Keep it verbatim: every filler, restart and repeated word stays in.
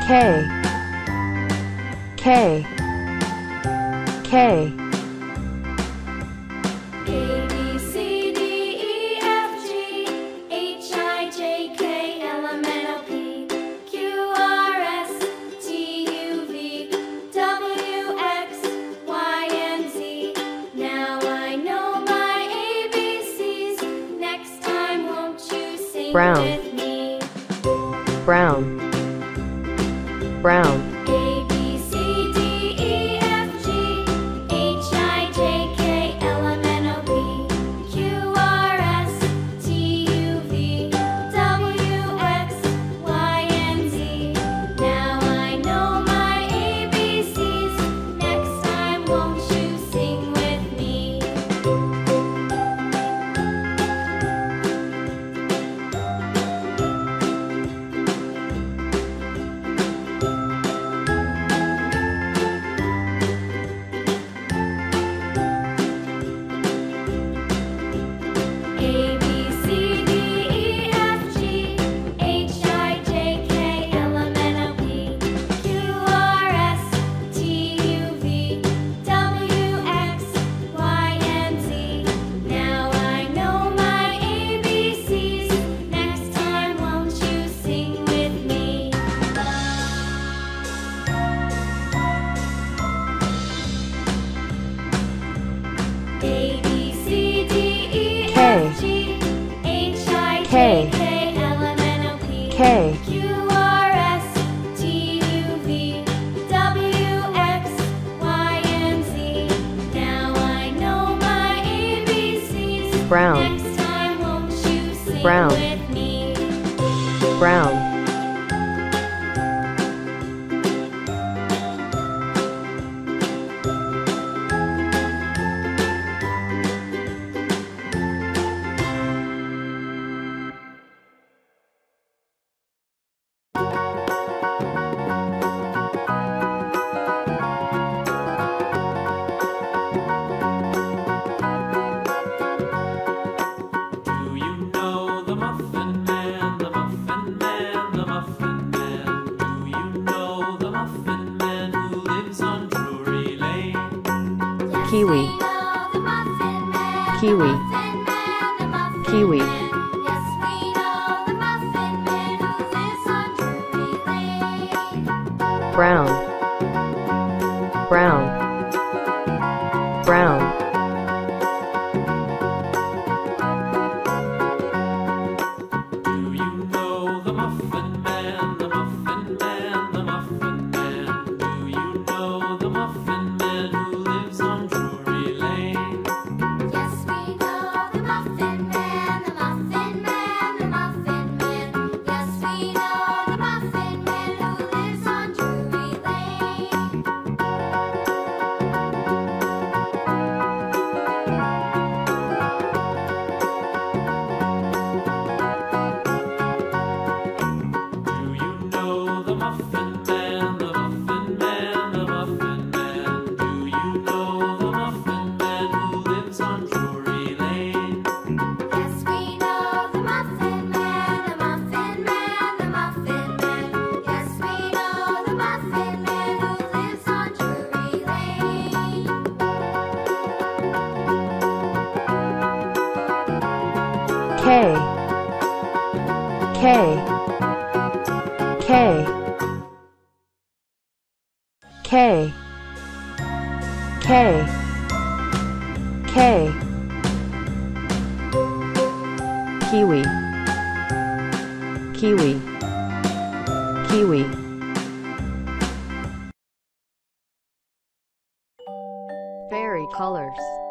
K K K A B C D E F G H I J K L M N O P Q R S T U V W X Y and Z. Now I know my A B Cs. Next time won't you sing Brown. with me? Brown Brown A B C D E F G H I J K L M N O P Q R S T U V W X Y and Z. Now I know my A B Cs. Next time won't you sing with me? A B C D E F G H I J K L M N O P Q R S T U V W X Y and Z. Now I know my A B Cs. Next time won't you sing with me? A B C D E F G H I J K L M N O P K Q R S T U V W X Y and Z. Now I know my A B Cs. Brown Next time won't you sing Brown. with me? Brown Do you know the Muffin Man, the Muffin Man, the Muffin Man? Do you know the Muffin Man who lives on Drury Lane? Kiwi We know the Muffin Man, Kiwi the Muffin Man, the Muffin Kiwi Man. Yes, we know the Muffin Man who lives on Drury Lane. Brown Brown Brown Do you know the Muffin Man, the Muffin Man, the Muffin Man? Do you know the Muffin Man who lives on Drury Lane? Yes, we know the Muffin Man, the Muffin Man, the Muffin Man. Yes, we know the Muffin Man who lives on Drury Lane. Do you know the Muffin Man, the Muffin Man, the Muffin Man? Do you know the Muffin Man who lives on Drury Lane? Yes, we know the Muffin Man, the Muffin Man, the Muffin Man. Yes, we know the Muffin Man who lives on Drury Lane. K K K K K K Kiwi Kiwi Kiwi Fairy colors